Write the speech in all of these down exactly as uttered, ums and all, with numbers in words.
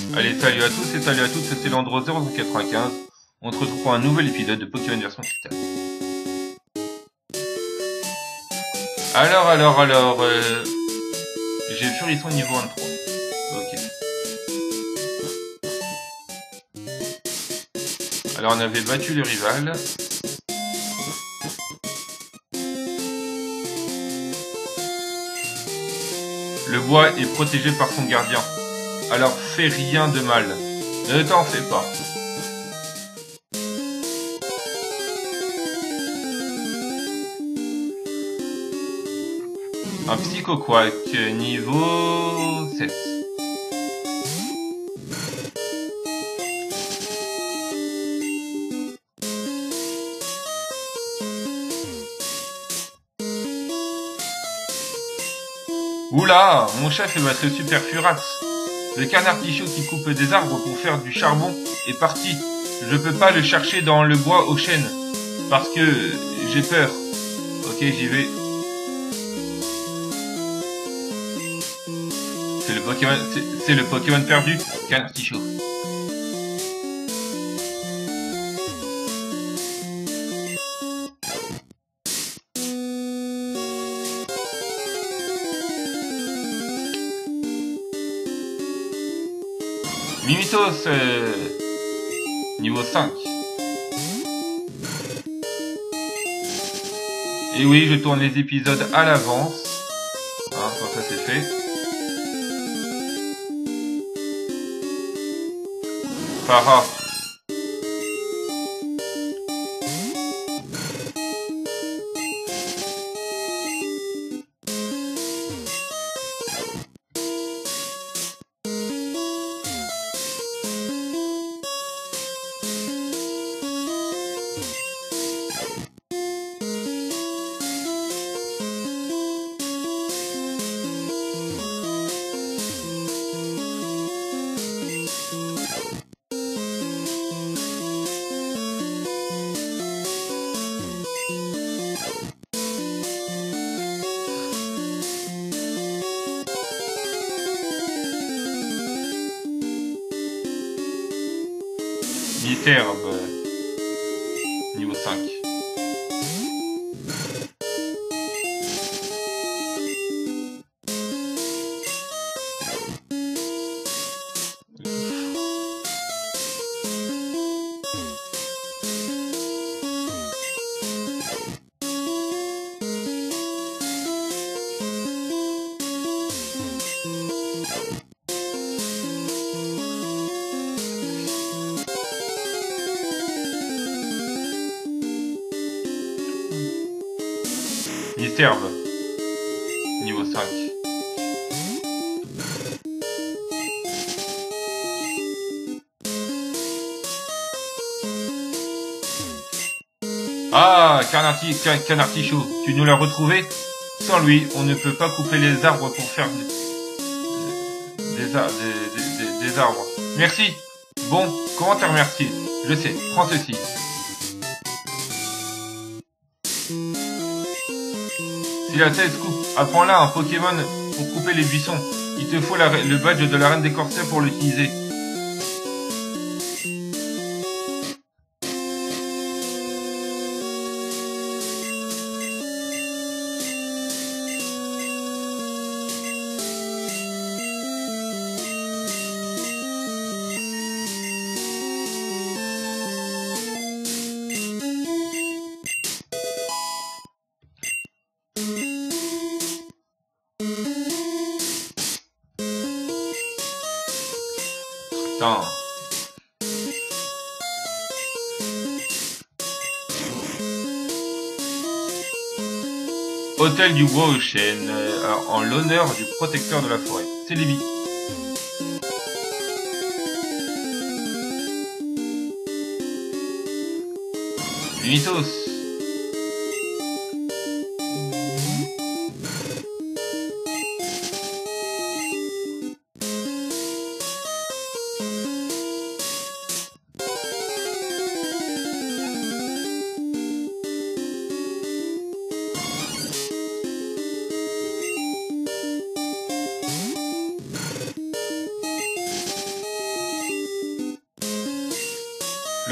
Allez, salut à tous et salut à toutes, c'est Landro zéro cent quatre-vingt-quinze. On se retrouve pour un nouvel épisode de Pokémon version cristal. Alors, alors, alors, euh, j'ai Furisson niveau vingt-trois. Ok. Alors, on avait battu le rival. Le bois est protégé par son gardien. Alors, fais rien de mal. Ne t'en fais pas. Un Psycho-Quack niveau sept. Oula, mon chef va être super furax. Le canard tichot qui coupe des arbres pour faire du charbon est parti. Je peux pas le chercher dans le bois aux chênes. Parce que j'ai peur. Ok, j'y vais. C'est le Pokémon, c'est le Pokémon perdu, canard tichot. Mimitos, euh, niveau cinq. Et oui, je tourne les épisodes à l'avance. Hein, quand ça c'est fait. Para. Herbe, niveau cinq. Herbe, niveau cinq. Ah, canard tichot, tu nous l'as retrouvé? Sans lui, on ne peut pas couper les arbres pour faire des, des, des, des, des arbres. Merci. Bon, comment te remercier? Je sais, prends ceci. Si la tête coupe, apprends-là un Pokémon pour couper les buissons. Il te faut la, le badge de la reine des corsaires pour l'utiliser. Putain. Hôtel du Bois aux Chênes, euh, en l'honneur du protecteur de la forêt. C'est Lévi. Mimitos.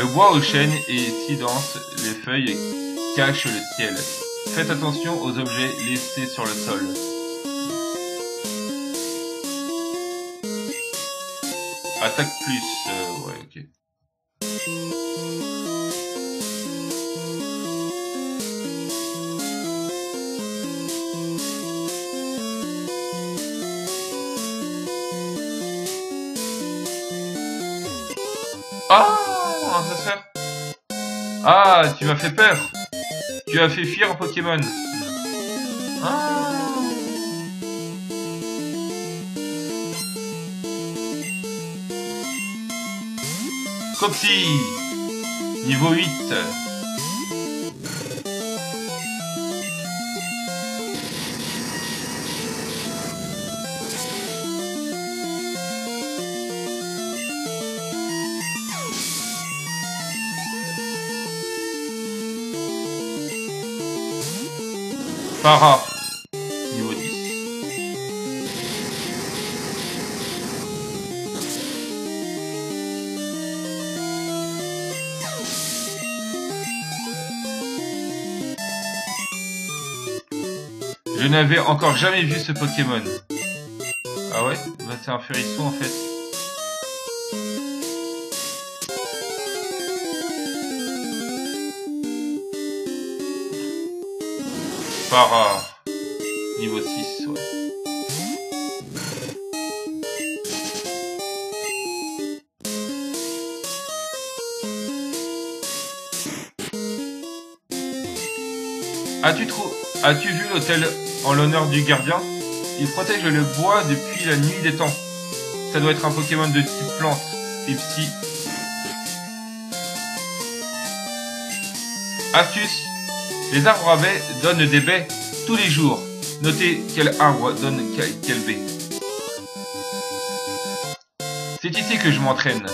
Le bois aux chênes est si dense, les feuilles cachent le ciel. Faites attention aux objets laissés sur le sol. Attaque plus, euh, ouais, ok. Ah, ça se fait. Ah, tu m'as fait peur. Tu as fait fuir un Pokémon. Ah. Copsy, niveau huit. Para, niveau dix. Je n'avais encore jamais vu ce Pokémon. Ah ouais? Bah c'est un Furisson en fait. Para, niveau six, ouais. As-tu trou... As-tu vu l'hôtel en l'honneur du gardien? Il protège le bois depuis la nuit des temps. Ça doit être un Pokémon de type plante et psy. Astuce. Les arbres à baies donnent des baies tous les jours. Notez quel arbre donne quelle, quelle baie. C'est ici que je m'entraîne.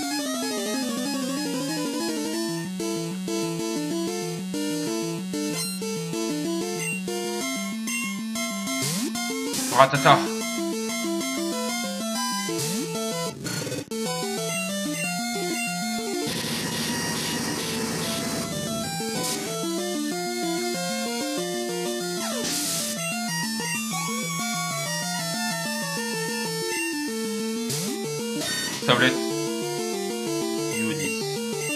Ratata. Tablette. Niveau dix.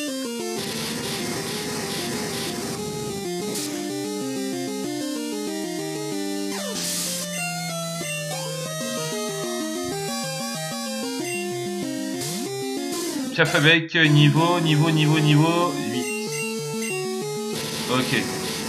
Chef avec niveau, niveau, niveau, niveau huit. Ok.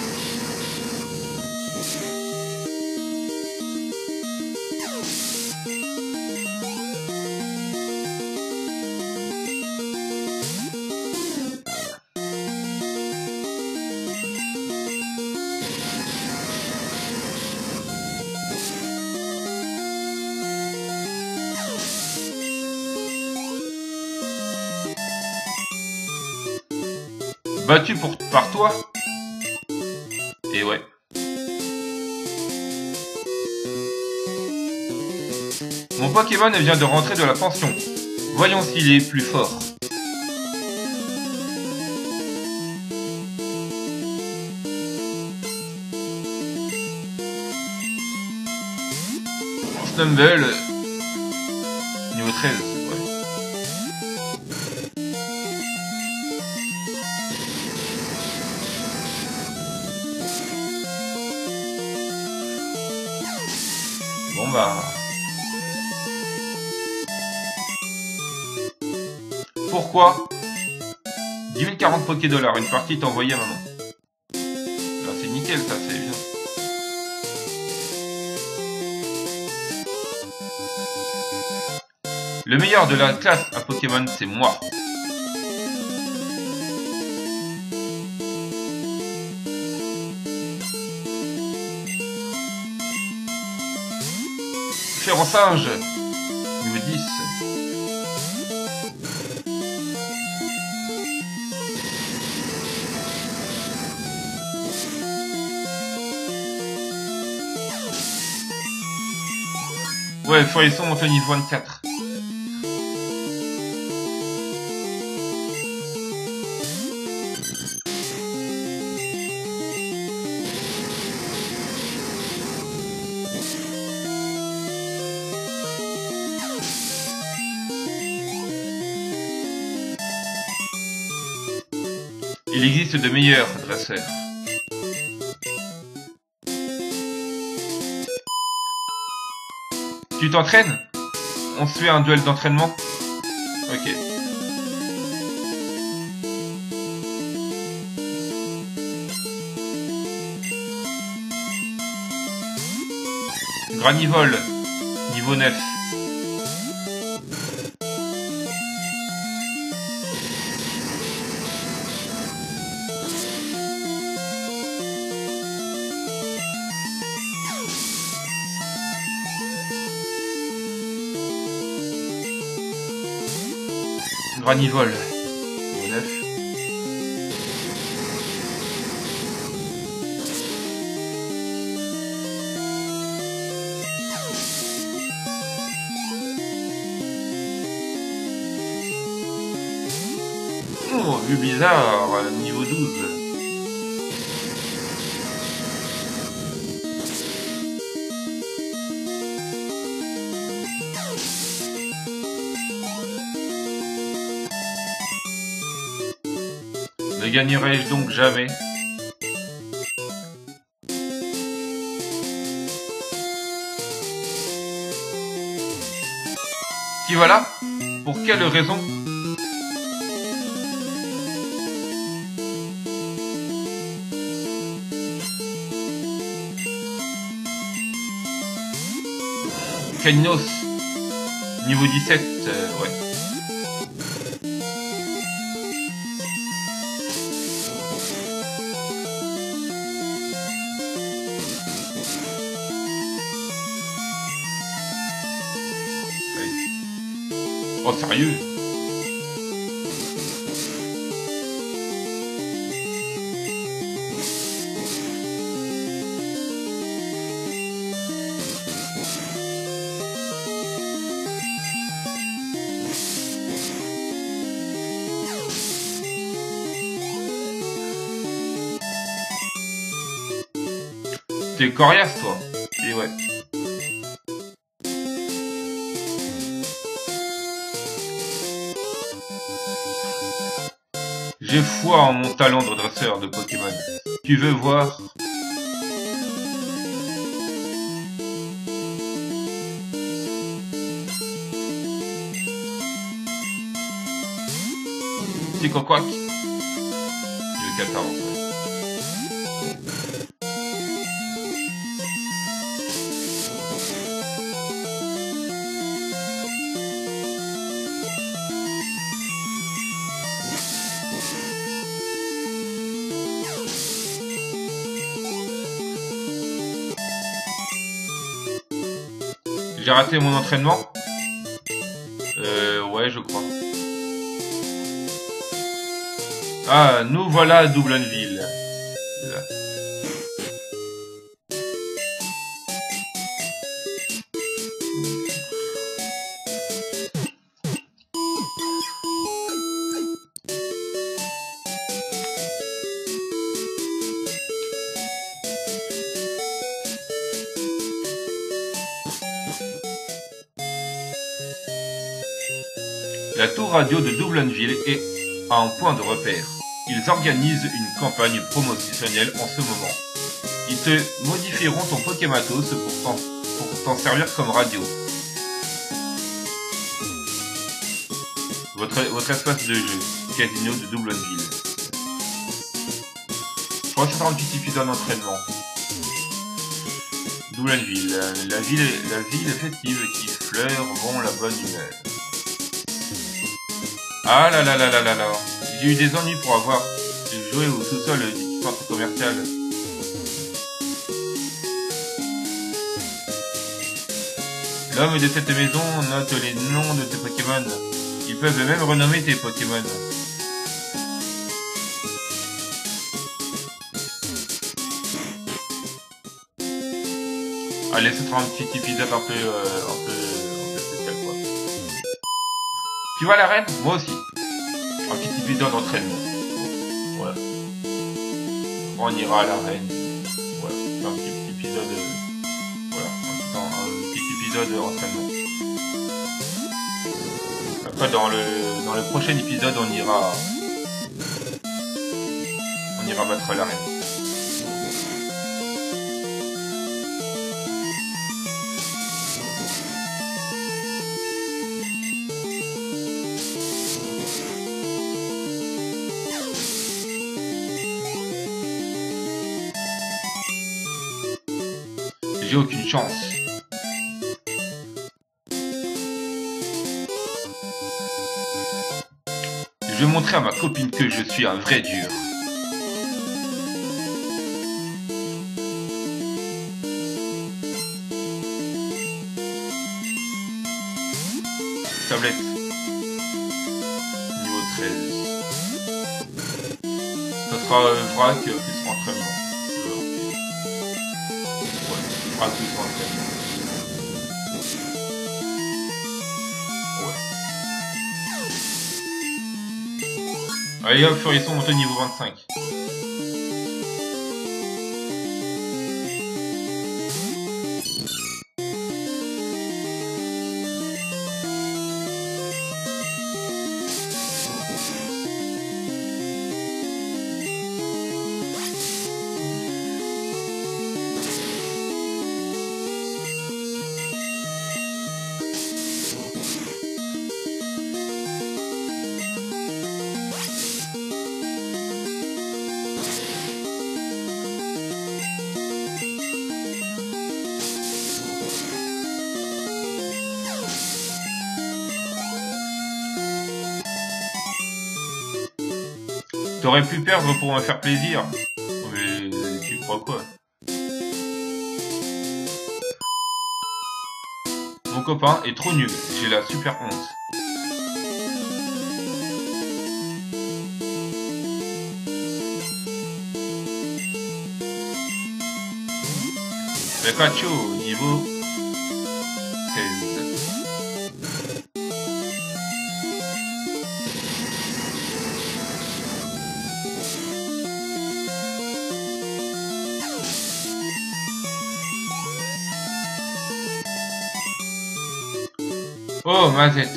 Battu pour, par toi. Et ouais. Mon Pokémon vient de rentrer de la pension. Voyons s'il est plus fort. Snumble. Niveau treize. Bon bah... Pourquoi dix mille quarante Pokédollars, une partie est envoyée à maman. Ben, c'est nickel ça, c'est évident. Le meilleur de la classe à Pokémon, c'est moi. Féron singe, niveau dix. Ouais, Furisson monte au niveau vingt-quatre. Il existe de meilleurs dresseurs. Tu t'entraînes? On se fait un duel d'entraînement? Ok. Granivol, niveau neuf. Granivol, niveau neuf. Oh, vu bizarre, niveau douze. Ne gagnerai-je donc jamais? Qui voilà? Pour quelle raison? Kainos, niveau dix-sept, euh, ouais. Oh, sérieux? T'es coriace, toi. Et ouais. J'ai foi en mon talent de dresseur de Pokémon. Tu veux voir? Petit coquac. Il veut qu'elle t'avance. J'ai raté mon entraînement? Euh, ouais, je crois. Ah, nous voilà à Doublonville. Là. La tour radio de Doublonville est un point de repère. Ils organisent une campagne promotionnelle en ce moment. Ils te modifieront ton Pokématos pour t'en servir comme radio. Votre, votre espace de jeu, Casino de Doublonville. trois cent trente-huit épisodes d'entraînement. Doublonville, la ville, la ville festive qui fleure bon la bonne humeur. Ah là là là là là là. J'ai eu des ennuis pour avoir joué au sous-sol du centre commercial. L'homme de cette maison note les noms de tes Pokémon. Ils peuvent même renommer tes Pokémon. Allez, ce sera un petit épisode un peu, euh, un peu, un peu spécial, quoi. Tu vois la reine? Moi aussi. Un petit épisode d'entraînement. Voilà. On ira à l'arène. Voilà. Un petit épisode. Euh, voilà. Un, un petit épisode d'entraînement. Après, dans le, dans le prochain épisode, on ira réussir à battre l'arène. J'ai aucune chance. Je vais montrer à ma copine que je suis un vrai dur. Tablette. Niveau treize. Ça sera euh, vrac plus entraînement. Ouais, vrac plus entraînement. Allez hop, Furisson monte au niveau vingt-cinq. T'aurais pu perdre pour me faire plaisir. Mais tu crois quoi? Mon copain est trop nul, j'ai la super honte. Pikachu, niveau seize. Oh, Mazette.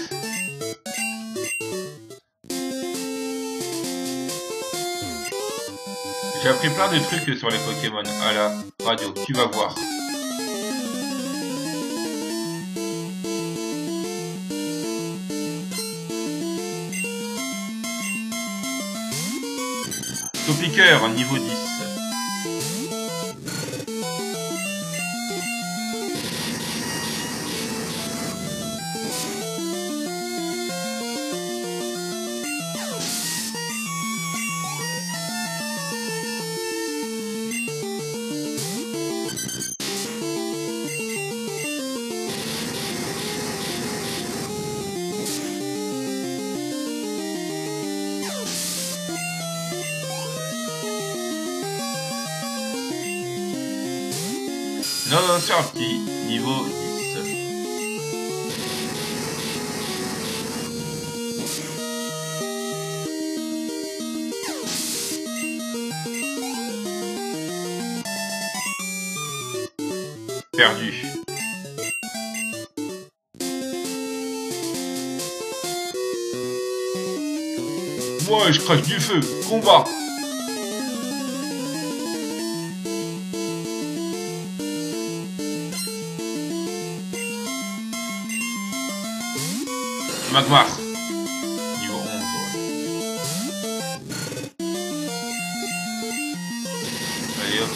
J'ai appris plein de trucs sur les Pokémon à la radio, tu vas voir. Topiqueur, niveau dix. Non, sur un petit niveau dix. Perdu. Moi, je crache du feu. Combat. Magmar. Niveau onze, ouais. Allez hop.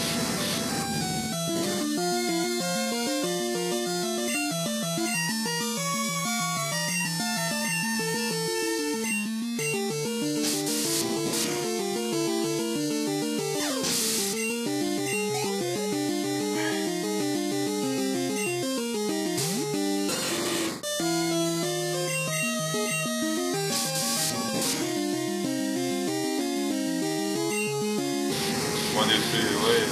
En effet, ouais.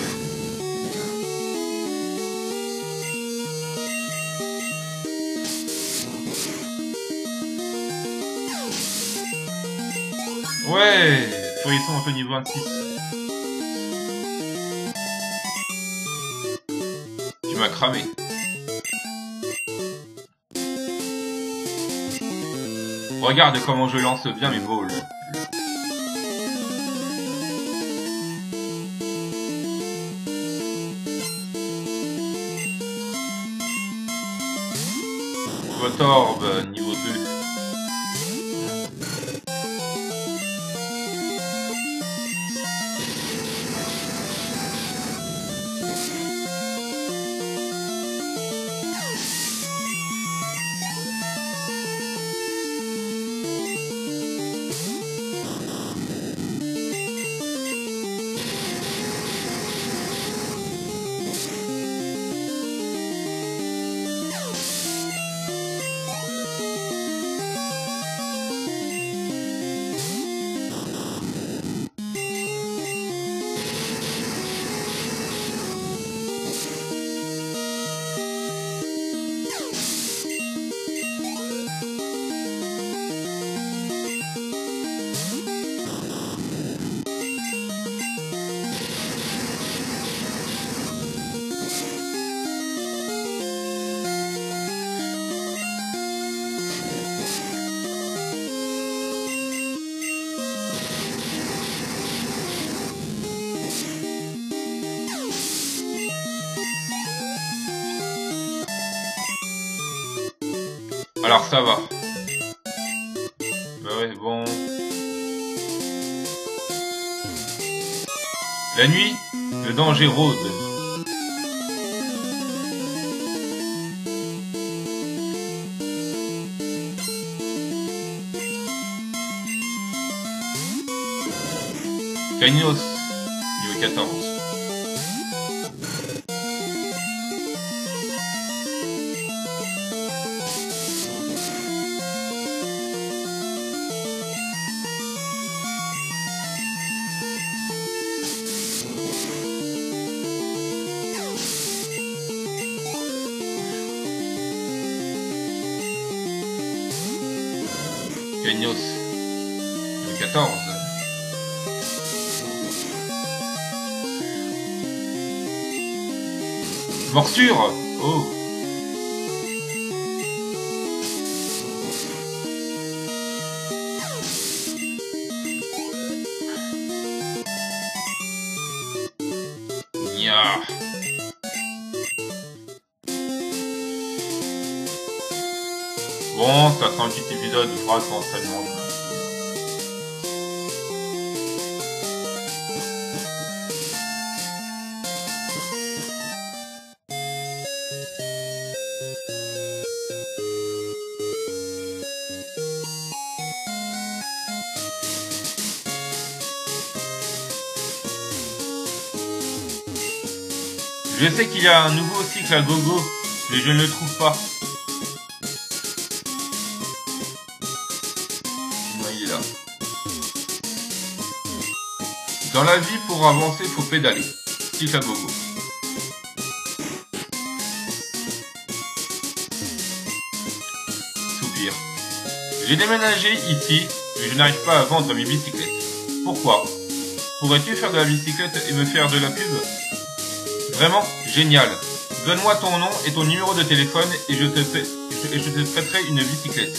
Ouais, Furisson un peu niveau vingt-six. Tu m'as cramé. Regarde comment je lance bien mes balls. Photorbe, niveau deux. Alors ça va. Bah ouais, bon. La nuit, le danger rôde. Cagnos, niveau quatorze. Cagnos, niveau quatorze. Morsure. Oh. Nya. Bon, ça sera un petit épisode de phrase d'entraînement. Je sais qu'il y a un nouveau cycle à gogo, mais je ne le trouve pas. Non, il est là. Dans la vie, pour avancer, faut pédaler. Cycle à gogo. Soupir. J'ai déménagé ici, mais je n'arrive pas à vendre mes bicyclettes. Pourquoi? Pourrais-tu faire de la bicyclette et me faire de la pub? Vraiment génial. Donne-moi ton nom et ton numéro de téléphone et je te, et je te prêterai une bicyclette.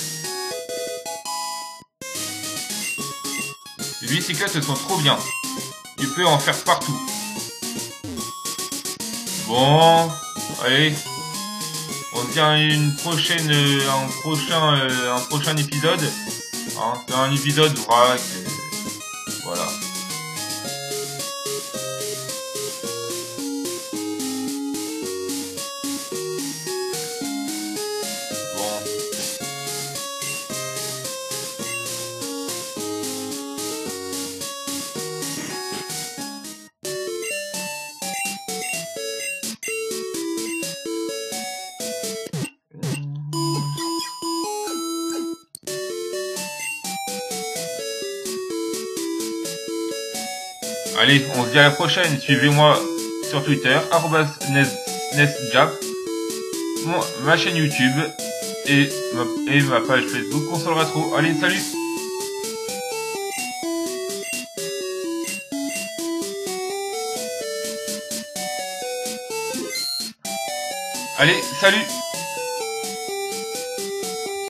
Les bicyclettes sont trop bien. Tu peux en faire partout. Bon, allez. On se dit à une prochaine, un prochain, un prochain épisode. Hein, c'est un épisode vrac. Voilà. Allez, on se dit à la prochaine. Suivez-moi sur Twitter, arobase nesjap, ma chaîne YouTube et ma, et ma page Facebook Console Rétro. Allez, salut! Allez, salut!